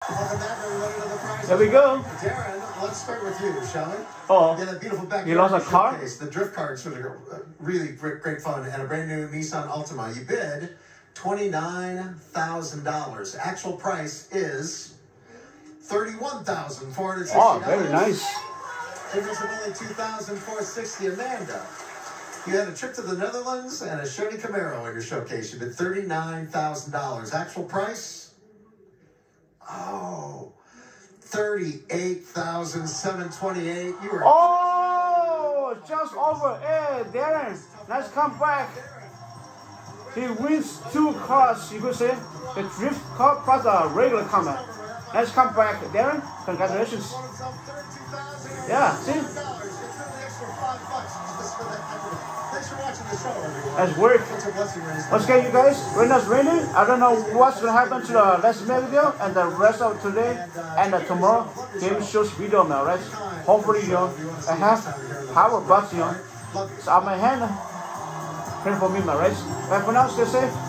Welcome back, everybody, to the prize. There we go. Darren, let's start with you, shall we? Oh, Yeah, that beautiful back. you lost a car? Showcase. The drift cards were really great fun, and a brand new Nissan Altima. You bid $29,000. Actual price is $31,460. Oh, very nice. Difference of only $2,460. Amanda, you had a trip to the Netherlands and a Chevy Camaro in your showcase. You bid $39,000. Actual price? Oh, $38,728. You were. Oh, just over. Hey, Darren, let's come back. He wins 2 cars, you could say. The drift car plus a regular car. Let's come back, Darren. Congratulations. Yeah, see? That's work. Okay, you guys, right now it's raining. I don't know what's going to happen to the next video and the rest of today and tomorrow. Game shows video now, right? Hopefully, I have power bucks, it's on my hand. Pray for me, my right? But for now, stay safe.